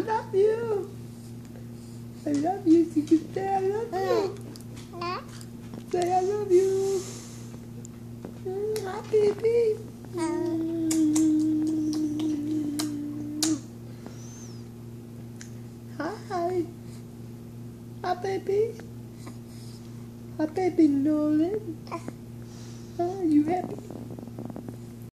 love you. I love you. You can say I love you. Say I love you. Hi, baby. Hi. Hi, baby. Hi, baby Nolan. You happy?